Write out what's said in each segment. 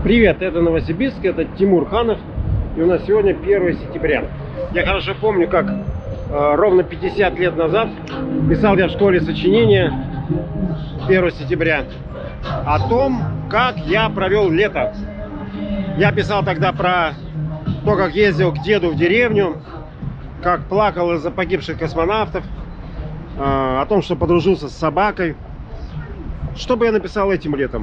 Привет, это Новосибирск, это Тимур Ханов, и у нас сегодня 1 сентября. Я хорошо помню, как ровно 50 лет назад писал я в школе сочинение 1 сентября о том, как я провел лето. Я писал тогда про то, как ездил к деду в деревню, как плакал из-за погибших космонавтов, о том, что подружился с собакой. Что бы я написал этим летом?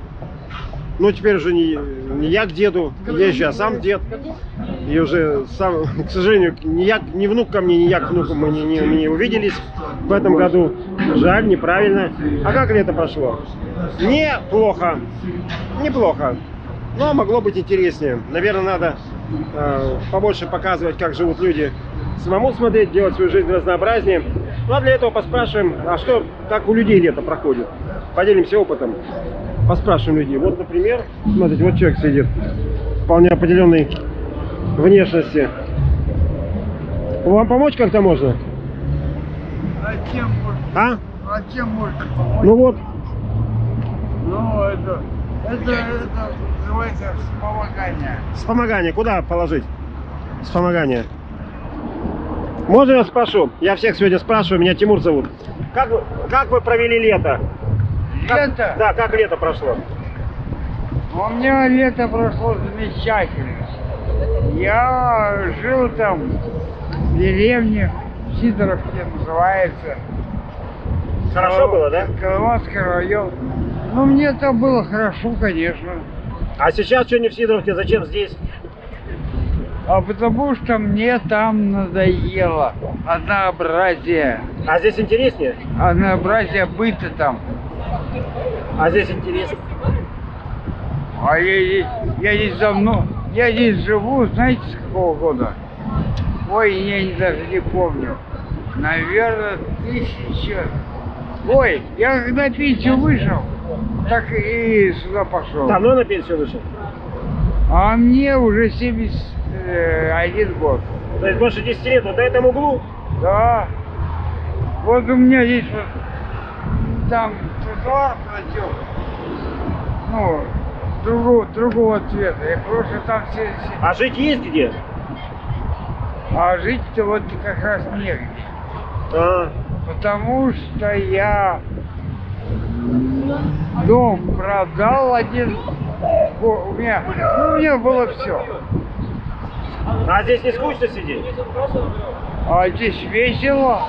Ну, теперь уже не я к деду езжу, а сам дед. И уже сам, к сожалению, ни внук ко мне, ни я к внуку мы не увиделись в этом году. Жаль, неправильно. А как лето прошло? Неплохо. Неплохо. Но могло быть интереснее. Наверное, надо побольше показывать, как живут люди. Самому смотреть, делать свою жизнь разнообразнее. Ну, а для этого поспрашиваем, а что, как у людей лето проходит. Поделимся опытом. Поспрашиваем людей. Вот, например, смотрите, вот человек сидит, вполне определенной внешности. Вам помочь как-то можно? А чем можно? А? А чем можно помочь? Ну вот. Ну, это называется вспомогание. Вспомогание. Куда положить? Вспомогание. Можно я спрошу? Я всех сегодня спрашиваю, меня Тимур зовут. Как вы провели лето? Лето? Да, как лето прошло? У меня лето прошло замечательно. Я жил там в деревне, Сидоровке называется. Хорошо было, да? Колыманский район. Ну, мне там было хорошо, конечно. А сейчас что не в Сидоровке? Зачем здесь? А потому что мне там надоело однообразие. А здесь интереснее? Однообразие быта там. А здесь интересно. А я здесь давно, я здесь живу, знаете, с какого года? Ой, я даже не помню. Наверное, 1000. Ой, я когда пенсию вышел, так и сюда пошел. Давно на пенсию вышел? А мне уже 71 год. То есть больше 10 лет, вот на этом углу? Да. Вот у меня здесь вот там тротуар протек. Ну, другого цвета. Я просто там все... А жить есть где? А жить-то вот как раз негде. Потому что я дом продал один. У меня было все. А здесь не скучно сидеть? А здесь весело.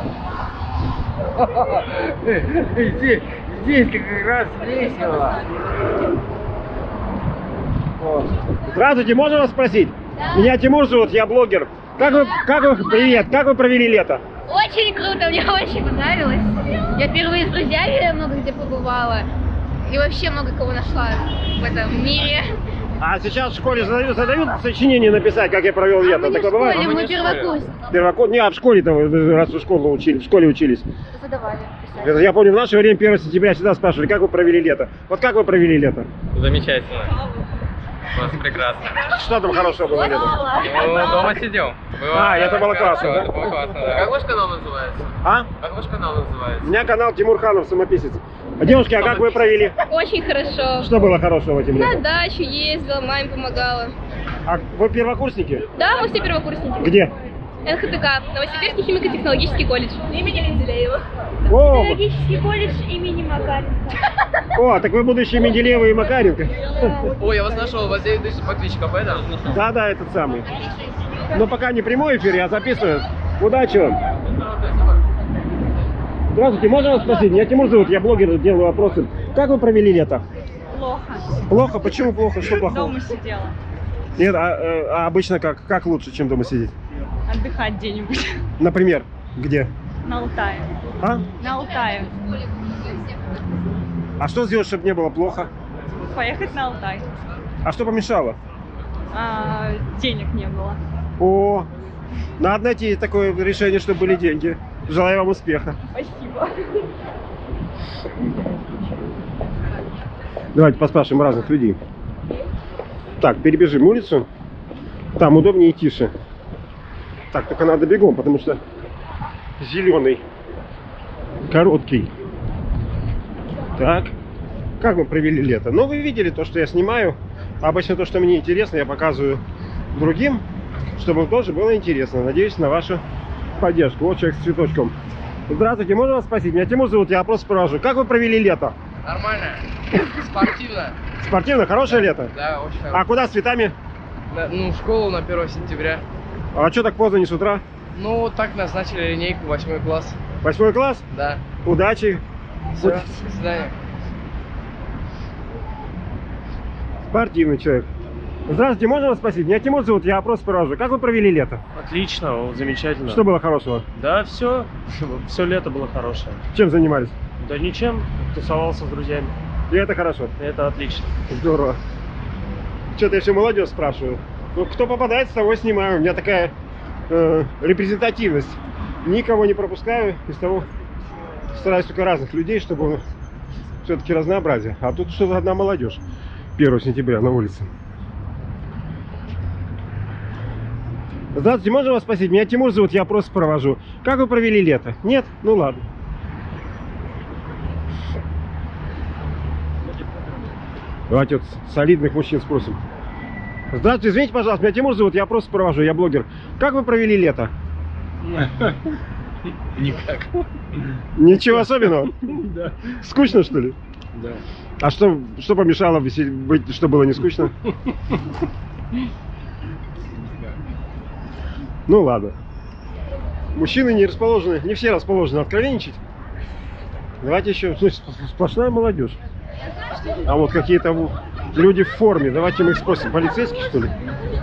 Здесь-то как раз весело. Здравствуйте, можно вас спросить? Да. Меня Тимур зовут, я блогер. Привет, как вы провели лето? Очень круто, мне очень понравилось. Я впервые с друзьями много где побывала. И вообще много кого нашла в этом мире. А сейчас в школе задают сочинение написать, как я провел лето? Такое бывает? Мы первокурсники. Не, а в школе-то, раз в школе учились. Задавали писать. Я помню, в наше время 1 сентября всегда спрашивали, как вы провели лето. Вот как вы провели лето? Замечательно. Просто прекрасно. Что там хорошего было летом? Ну, дома сидел. Это было классно, да? Это было классно, да. Как ваш канал называется? А? Как ваш канал называется? У меня канал Тимур Ханов, самописец. Девушки, а как вы провели? Очень хорошо. Что было хорошего этим летом? На дачу ездила, маме помогала. А вы первокурсники? Да, мы все первокурсники. Где? НХТК, Новосибирский химико-технологический колледж. Имени Менделеева. О! Технологический колледж имени Макаренко. О, так вы будущие Менделеева и Макаренко. Ой, я вас нашел, у вас 9000 подписчиков, это? Да, этот самый. Но пока не прямой эфир, я записываю. Удачи вам. Здравствуйте, можно вас спросить? Меня Тимур зовут, я блогер, делаю вопросы. Как вы провели лето? Плохо. Плохо? Почему плохо? Что плохого? Дома сидела. Нет, а обычно как? Как лучше, чем дома сидеть? Отдыхать где-нибудь. Например, где? На Алтае. А? На Алтае. А что сделать, чтобы не было плохо? Поехать на Алтай. А что помешало? Денег не было. О, надо найти такое решение, чтобы были деньги. Желаю вам успеха. Спасибо. Давайте поспрашиваем разных людей. Так, перебежим улицу. Там удобнее и тише. Так, только надо бегом, потому что зеленый, короткий. Так, как мы провели лето? Ну, вы видели то, что я снимаю. Обычно то, что мне интересно, я показываю другим, чтобы им тоже было интересно. Надеюсь на вашу поддержку. Вот человек с цветочком. Здравствуйте, можно вас спросить? Меня Тимур зовут, я просто провожу. Как вы провели лето? Нормально. Спортивно. Спортивно? Хорошее лето? Да, очень А хорошо. куда с цветами? Ну, в школу на 1 сентября. А что так поздно, не с утра? Ну, так назначили линейку, 8 класс. 8 класс? Да. Удачи. Все, до свидания. Спортивный человек. Здравствуйте, можно вас спросить? Меня Тимур зовут, я опрос провожу. Как вы провели лето? Отлично, замечательно. Что было хорошего? Да, все лето было хорошее. Чем занимались? Да ничем, тусовался с друзьями. И это хорошо. Это отлично. Здорово. Что-то я все молодежь спрашиваю. Ну, кто попадает, с того снимаю. У меня такая репрезентативность. Никого не пропускаю. Из того стараюсь только разных людей, чтобы все-таки разнообразие. А тут что-то одна молодежь. 1 сентября на улице. Здравствуйте, можно вас спросить? Меня Тимур зовут, я просто провожу. Как вы провели лето? Нет? Ну ладно. Давайте вот солидных мужчин спросим. Здравствуйте, извините, пожалуйста, меня Тимур зовут, я просто провожу, я блогер. Как вы провели лето? Никак. Ничего особенного? Да. Скучно, что ли? Да. А что помешало быть, что было не скучно? Ну ладно. Мужчины не расположены, не все расположены откровенничать. Давайте еще, значит, сплошная молодежь. А вот какие-то люди в форме. Давайте мы их спросим. Полицейские, что ли?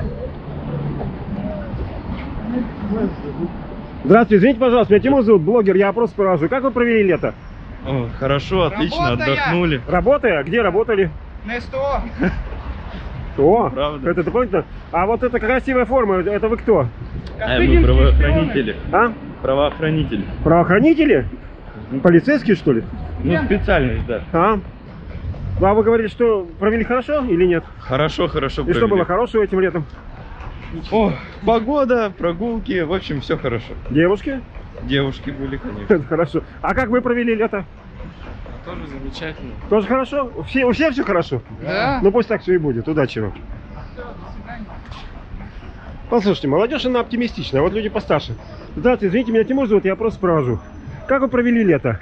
Здравствуйте, извините, пожалуйста, меня Тимур зовут, блогер, я опрос провожу. Как вы провели лето? О, хорошо, отлично, отдохнули. Работая? Где работали? На СТО. О, Правда. это дополнительно. А вот эта красивая форма, это вы кто? Мы правоохранители. А? Правоохранители. Правоохранители? Полицейские, что ли? Ну, специальность, да. А? Ну, а вы говорили, что провели хорошо или нет? Хорошо, хорошо И что провели. было хорошего этим летом? О, погода, прогулки, в общем, все хорошо. Девушки? Девушки были, конечно. Это хорошо. А как вы провели лето? Тоже замечательно. Тоже хорошо? У всех все хорошо? Да. Ну пусть так все и будет. Удачи вам. Послушайте, молодежь, она оптимистичная, а вот люди постарше. Здравствуйте, извините, меня Тимур зовут, я просто провожу. Как вы провели лето?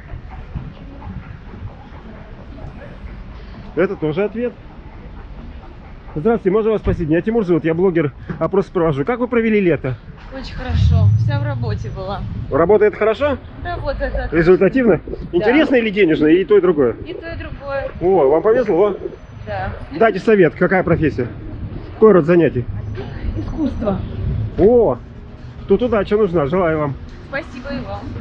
Это тоже ответ. Здравствуйте, можно вас спросить? Меня Тимур зовут, я блогер, опрос провожу. Как вы провели лето? Очень хорошо. Вся в работе была. Работает хорошо? Работает это. Результативно? Интересно или денежно? И то, и другое? И то, и другое. О, вам повезло. Да. Дайте совет, какая профессия? Какой род занятий? Искусство. О, тут удача нужна, желаю вам. Спасибо и вам.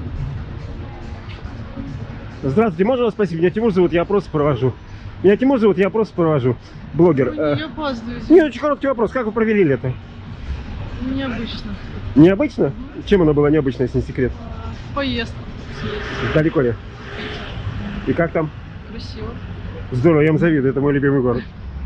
Здравствуйте, можно вас спросить? Меня Тимур зовут, я просто провожу. Меня Тимур зовут, я просто провожу. Блогер. Не опаздывайте. Не, очень короткий вопрос. Как вы провели лето? Необычно. Необычно? Чем оно было необычно, если не секрет? Поездка. Далеко ли? И как там? Красиво. Здорово, я вам завидую, это мой любимый город.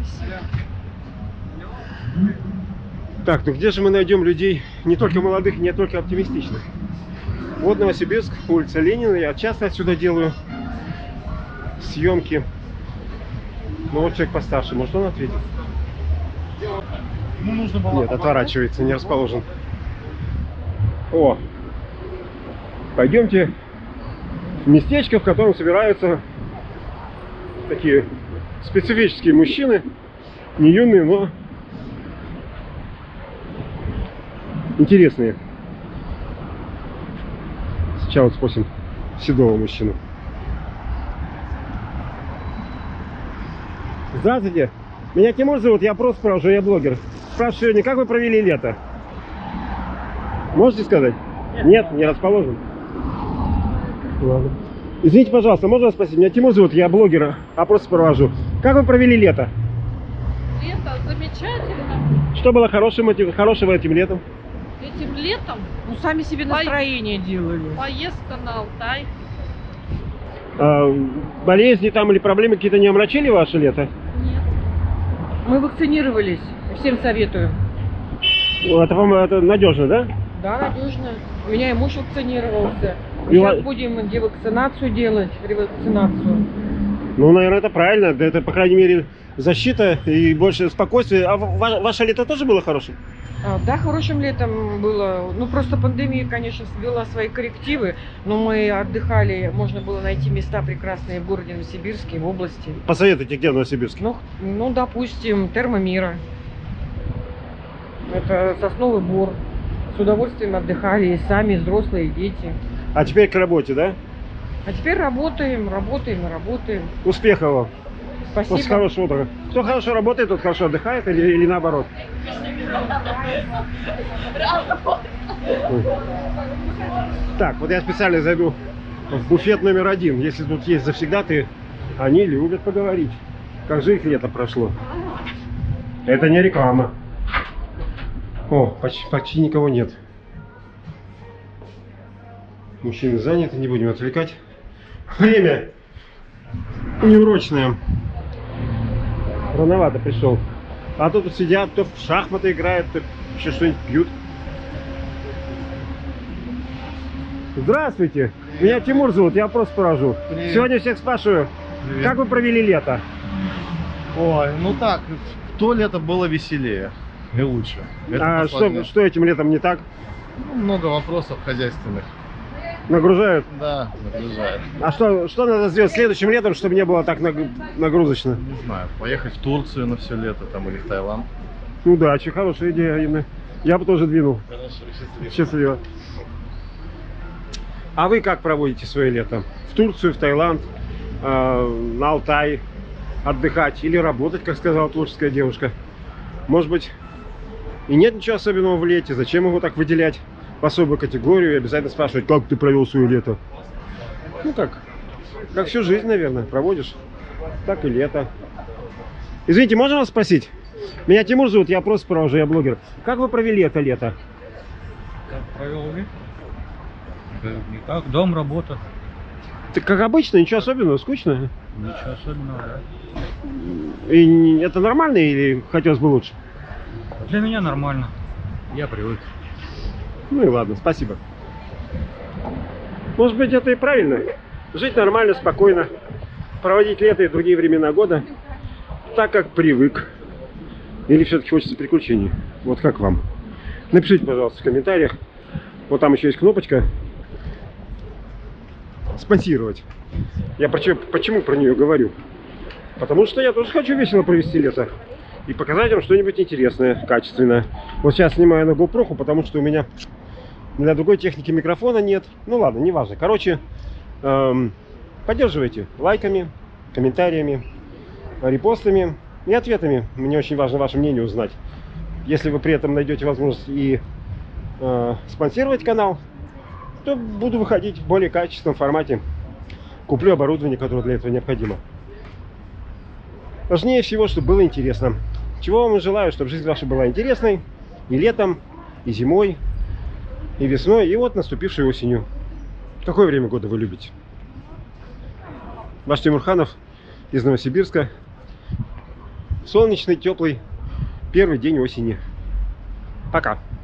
Так, ну где же мы найдем людей не только молодых, не только оптимистичных? Вот Новосибирск, улица Ленина. Я часто отсюда делаю съемки. Ну вот человек постарше, может он ответит? Нет, отворачивается, не расположен. О! Пойдемте в местечко, в котором собираются такие специфические мужчины. Не юные, но интересные. Сейчас вот спросим седого мужчину. Здравствуйте, меня Тимур зовут, я просто провожу, я блогер. Спрашиваю сегодня, как вы провели лето? Можете сказать? Нет, не расположен. Ладно. Извините, пожалуйста, можно вас спросить? Меня Тимур зовут, я блогер, опрос провожу. Как вы провели лето? Лето замечательно. Что было хорошего этим летом? Этим летом Ну, сами себе настроение делали. поездка на Алтай. Болезни там или проблемы какие-то не омрачили ваше лето? Нет. Мы вакцинировались. Всем советую. Это, по-моему, это надежно, да? Да, надежно. У меня и муж вакцинировался. И Сейчас ва- будем девакцинацию делать, ревакцинацию. Ну, наверное, это правильно. Да, это, по крайней мере, защита и больше спокойствия. А ваше лето тоже было хорошим? Да, хорошим летом было. Ну, просто пандемия, конечно, ввела свои коррективы, но мы отдыхали, можно было найти места прекрасные в городе Новосибирске, в области. Посоветуйте, где в Новосибирске? Ну, допустим, Термомира. Это Сосновый Бор. С удовольствием отдыхали и сами, и взрослые, и дети. А теперь к работе, да? А теперь работаем. Успехов вам. Спасибо. После хорошего отдыха. Кто хорошо работает, тот хорошо отдыхает или наоборот? Ой. Так, вот я специально зайду в буфет номер 1. Если тут есть завсегдатые, они любят поговорить. Как же их лето прошло. Это не реклама. О, почти никого нет. Мужчины заняты, не будем отвлекать. Время неурочное. Рановато пришел. А то тут сидят, то в шахматы играют, то еще что-нибудь пьют. Здравствуйте! Меня Тимур зовут, я вопрос поражу. Привет. Сегодня всех спрашиваю, Привет. как вы провели лето? Ой, ну так, в то лето было веселее и лучше. Это А последнее. что этим летом не так? Ну, много вопросов хозяйственных. Нагружают? Да, нагружает. А что надо сделать следующим летом, чтобы не было так нагрузочно? Не знаю, поехать в Турцию на все лето там или в Таиланд. Удачи, хорошая идея, Инна. Я бы тоже двинул. Хорошо, счастливо. Счастливо. А вы как проводите свое лето? В Турцию, в Таиланд, на Алтай отдыхать или работать, как сказала творческая девушка? Может быть, и нет ничего особенного в лете? Зачем его так выделять в особую категорию и обязательно спрашивать, как ты провел свое лето? Ну как всю жизнь, наверное, проводишь. Так и лето. Извините, можно вас спросить? Меня Тимур зовут, я просто провожу, я блогер. Как вы провели это лето? Как провел лето? Никак, дом, работа. Так как обычно, ничего особенного, скучно? Ничего особенного, да. И это нормально или хотелось бы лучше? Для меня нормально. Я привык. Ну и ладно, спасибо. Может быть, это и правильно. Жить нормально, спокойно. Проводить лето и другие времена года так, как привык. Или все-таки хочется приключений? Вот как вам? Напишите, пожалуйста, в комментариях. Вот там еще есть кнопочка «Спонсировать». Я почему про нее говорю? Потому что я тоже хочу весело провести лето. И показать вам что-нибудь интересное, качественное. Вот сейчас снимаю на GoPro, потому что у меня для другой техники микрофона нет. Ну ладно, неважно. Короче, поддерживайте лайками, комментариями, репостами и ответами. Мне очень важно ваше мнение узнать. Если вы при этом найдете возможность и спонсировать канал, то буду выходить в более качественном формате. Куплю оборудование, которое для этого необходимо. Важнее всего, чтобы было интересно. Чего вам и желаю, чтобы жизнь ваша была интересной и летом, и зимой, и весной, и вот наступившей осенью. Какое время года вы любите? Ваш Тимурханов из Новосибирска. Солнечный, теплый, первый день осени. Пока.